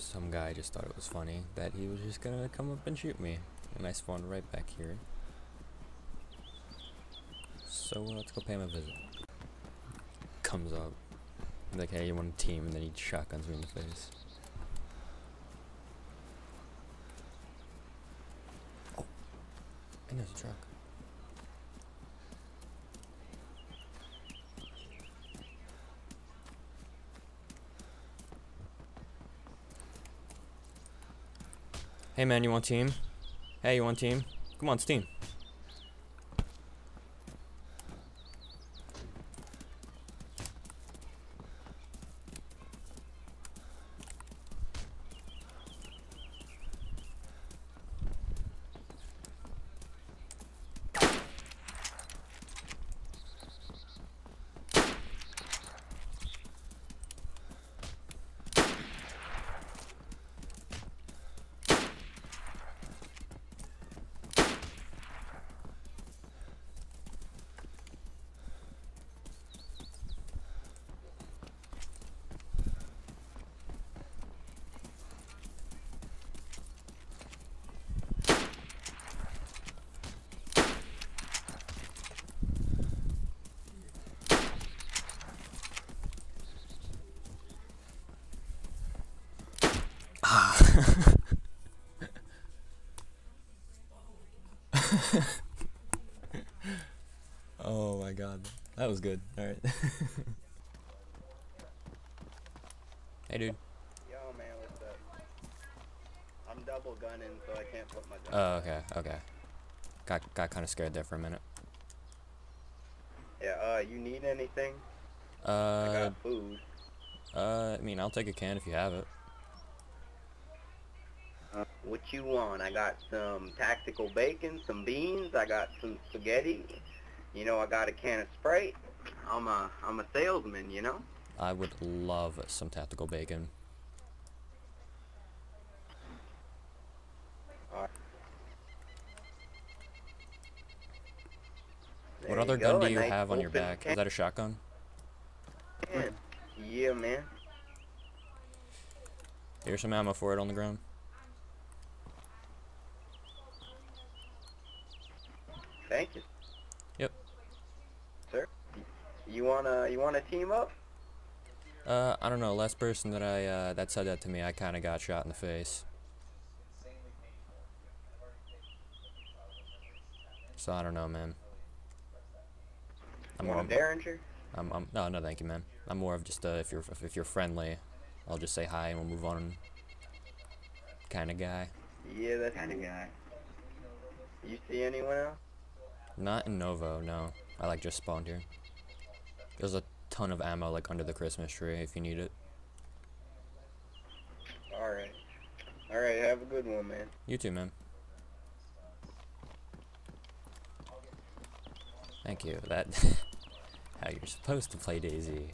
some guy just thought it was funny that he was just gonna come up and shoot me, and I spawned right back here. So let's go pay him a visit. Comes up, like, hey, you want a team? And then he shotguns me in the face. Oh, and there's a truck. Hey man, you want team? Hey, you want team? Come on, it's team. Oh my god, that was good. All right. Hey dude. Yo man, what's up? I'm double gunning, so I can't put my gun. Oh, okay. Got kind of scared there for a minute. Yeah, you need anything? I I got food. mean, I'll take a can if you have it. What you want? I got some tactical bacon, some beans, I got some spaghetti. You know, I got a can of Sprite. I'm a salesman, you know? I would love some tactical bacon. Alright. What other gun do you have on your back? Is that a shotgun? Yeah, man. Here's some ammo for it on the ground. Thank you. Yep. Sir, you wanna team up? I don't know. Last person that that said that to me, I kind of got shot in the face. So I don't know, man. You want a Derringer? No, thank you, man. I'm more of just if you're friendly, I'll just say hi and we'll move on. Kind of guy. Yeah, that kind of guy. You see anyone else? Not in Novo, no. I like just spawned here. There's a ton of ammo like under the Christmas tree if you need it. Alright. Alright, have a good one, man. You too, man. Thank you. That how you're supposed to play DayZ.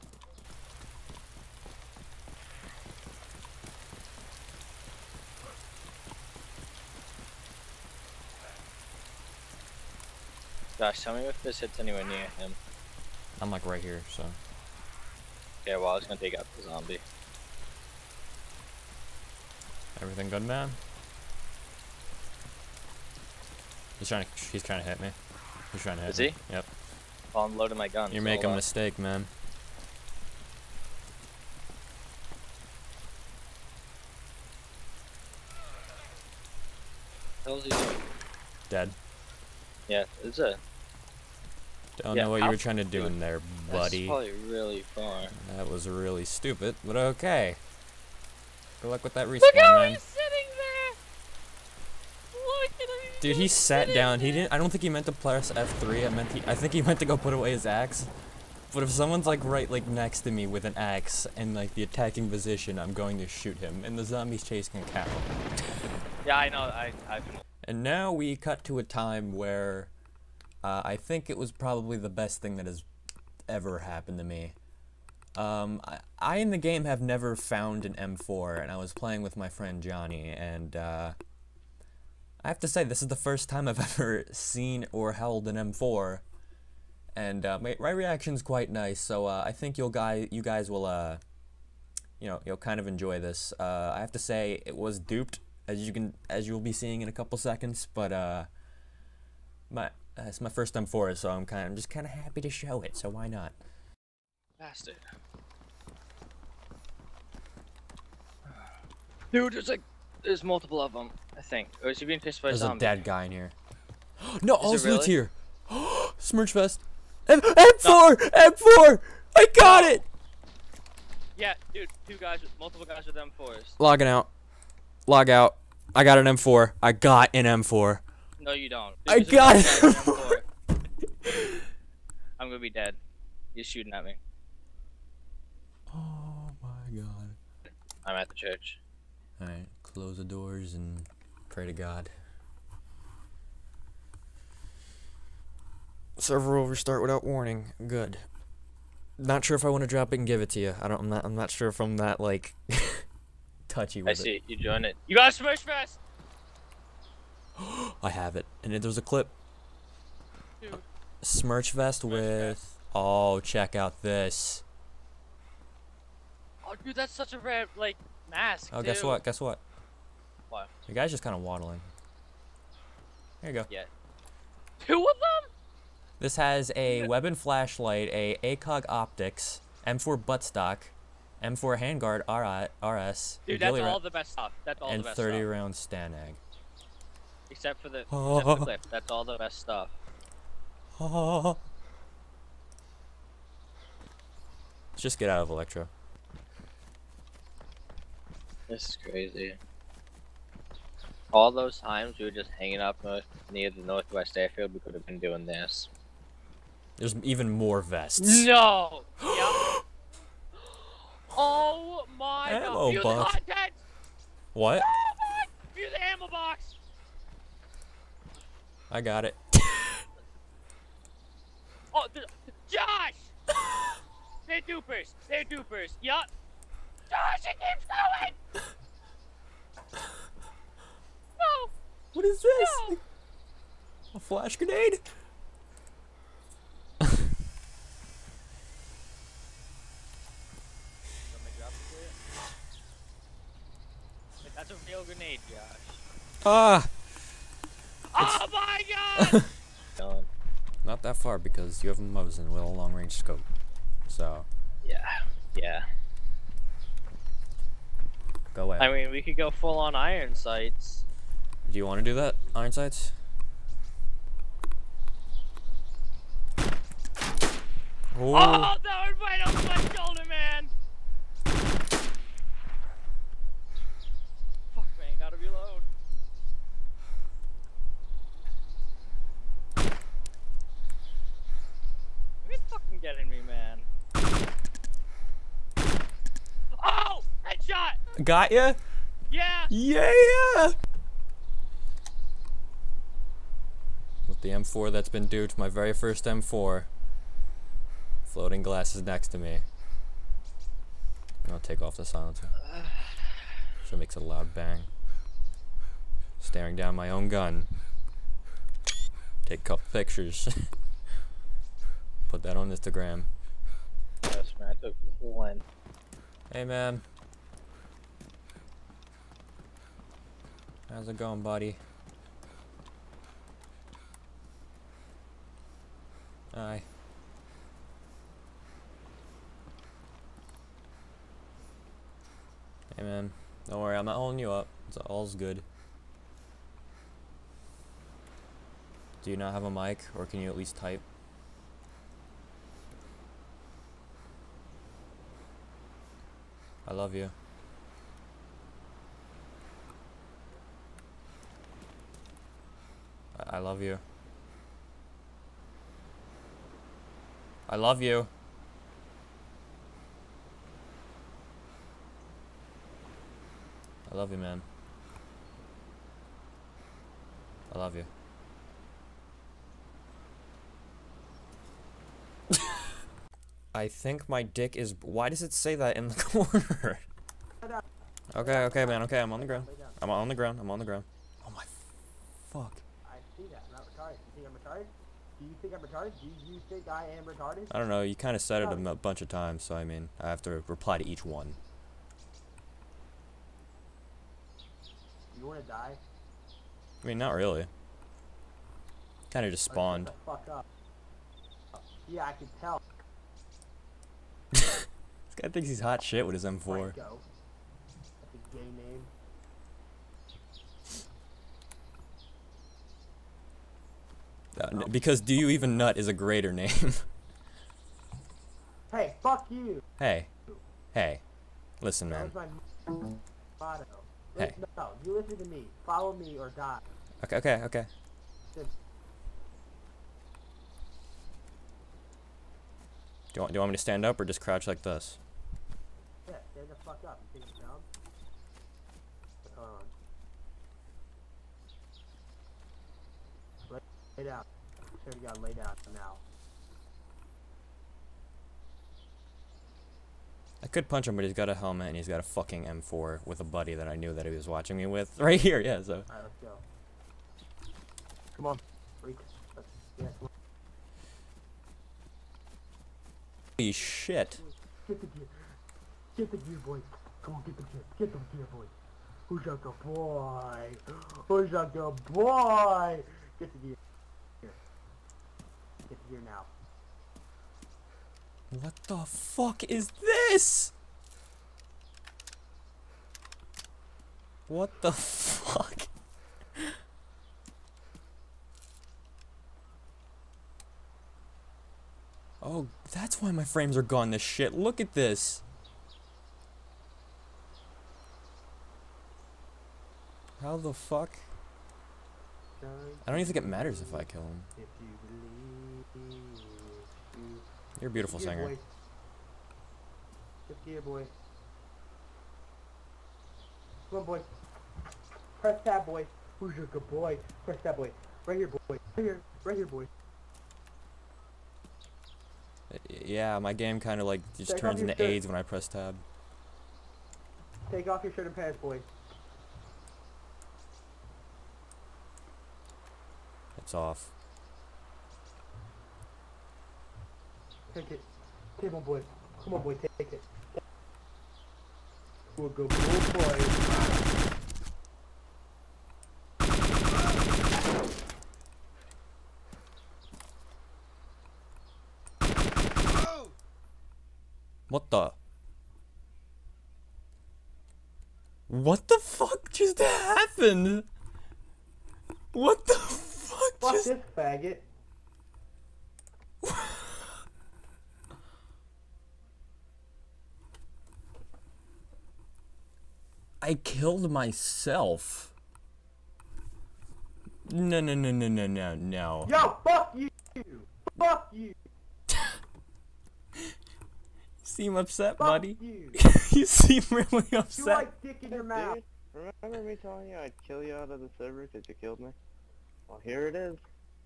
Josh, tell me if this hits anywhere near him. I'm like right here, so. Yeah, well, I was gonna take out the zombie. Everything good, man? He's trying to hit me. He's trying to hit me. Is he? Yep. Well, I'm loading my gun. You're so making a mistake, man. What the hell is he doing? Dead. Yeah, it's a. Don't Yeah, know what you were trying to do dude, in there, That's buddy. probably really far. That was really stupid, but okay. Good luck with that respawn, Look how man. he's sitting there! Look at him! Dude, he just sat sitting down. He there. didn't. I don't think he meant to press F3. I think he meant to go put away his axe. But if someone's like right next to me with an axe and like the attacking position, I'm going to shoot him. And the zombie's chasing a cow. Yeah, I know. I've. And now we cut to a time where I think it was probably the best thing that has ever happened to me. I in the game have never found an M4, and I was playing with my friend Johnny, and I have to say this is the first time I've ever seen or held an M4, and my reaction's quite nice. So I think you guys will you'll kind of enjoy this. I have to say it was duped, as you'll be seeing in a couple seconds, but it's my first M4, so I'm just kind of happy to show it. So why not? Bastard. Dude, there's multiple of them, I think. Or is he being chased by a There's a zombie? dead guy in here. No, all's it loot's really? here. Smirchfest. M4! M4! I got it! Yeah, dude, multiple guys with M4s. Logging out. Log out. I got an M4. I got an M4. No, you don't. I There's a got guy it. with an M4. I'm gonna be dead. He's shooting at me. Oh my god. I'm at the church. Alright, close the doors and pray to God. Server will restart without warning. Good. Not sure if I want to drop it and give it to you. I'm not sure if I'm that like touchy with I see. You join it. You got a Smash Fest! I have it. And there was a clip. Dude. Smirchfest with... Oh, check out this. Oh, dude, that's such a rare, like, mask, Oh, too. guess what? Guess what? What? The guy's just kind of waddling. There you go. Yeah. 2 of them? This has a weapon flashlight, a ACOG optics, M4 buttstock, M4 handguard RS, Dude, that's all the best stuff. That's all the and best 30 stuff. round Stanag. Except for the clip. That's all the best stuff. Let's just get out of Electro. This is crazy. All those times we were just hanging up near the Northwest Airfield, we could have been doing this. There's even more vests. No! Yep. Oh my Ammo god! View the box. content! What? Oh my! View the ammo box! I got it. Oh, Josh! They're dupers! They're dupers! Yup! Josh, it keeps going! No! What is this? No! A flash grenade? That's a real grenade, Josh. Ah! Oh my god! Not that far because you have a Mosin with a long range scope. So, Yeah. go away. I mean, we could go full on iron sights. Do you want to do that, Iron Sights? Oh, that was right over my shoulder, man! Fuck, man, gotta reload. You're fucking getting me, man. Oh! Headshot! Got ya? Yeah! Yeah! With the M4 that's been duped, my very first M4. Floating glasses next to me. And I'll take off the silencer. So it makes a loud bang. Staring down my own gun. Take a couple pictures. Put that on Instagram. Yes, man, I took one. Hey man. How's it going, buddy? Hi. Hey man, don't worry, I'm not holding you up. It's all's good. Do you not have a mic, or can you at least type? I love you. I love you. I love you. I love you, man. I love you. I think my dick is... Why does it say that in the corner? Okay, man, okay, I'm on the ground. I'm on the ground, I'm on the ground. Oh my... Fuck. I see that. I'm not retarded. You think I'm retarded? Do you think I'm retarded? Do you think I am retarded? I don't know, you kind of said it a bunch of times, so I mean, I have to reply to each one. You wanna die? I mean, not really. Kind of just spawned. Shut the fuck up. Yeah, I can tell. This guy thinks he's hot shit with his M4. Franco. That's a gay name. Because Do You Even Nut is a greater name. Hey, fuck you! Hey. Hey. Listen, man. That was my motto. Hey. No, you listen to me. Follow me or die. Okay, okay, okay. Do you want me to stand up or just crouch like this? Yeah, stand the fuck up. You think it's dumb? Hold on. Lay down. Sure you gotta lay down now. I could punch him, but he's got a helmet and he's got a fucking M4 with a buddy that I knew that he was watching me with. Right here, yeah, so. Alright, let's go. Come on, freak. Come on. Holy shit. Get the gear. Get the gear, boy. Come on, get the gear. Get the gear, boy. Who's that the boy? Who's that the boy? Get the gear. Get the gear now. What the fuck is this? What the fuck? Oh, that's why my frames are gone to shit. Look at this. How the fuck? I don't even think it matters if I kill him. If you believe you You're a beautiful Get the gear, singer. boy. Get the gear, boy. Come on, boy. Press tab, boy. Who's your good boy? Press tab, boy. Right here, boy. Right here. Right here, boy. Yeah, my game kind of like just Take turns off your into shirt. AIDS when I press tab. Take off your shirt and pants, boy. It's off. Take it. Come on, boy. Come on, boy. Take it. We'll go, boy. What the? What the fuck just happened? What the fuck Fuck just... this faggot. I killed myself. No, no, no, no, no, no, no. Yo, fuck you! Fuck you! You seem upset, Fuck buddy. you! You seem really You upset. like dick in your mouth. Dude, remember me telling you I'd kill you out of the server because you killed me? Well, here it is.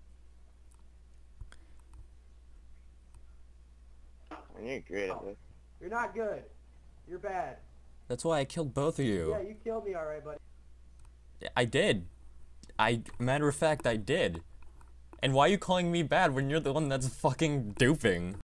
And you're great at this. You're not good. You're bad. That's why I killed both of you. Yeah, you killed me alright, buddy. I did. Matter of fact, I did. And why are you calling me bad when you're the one that's fucking duping?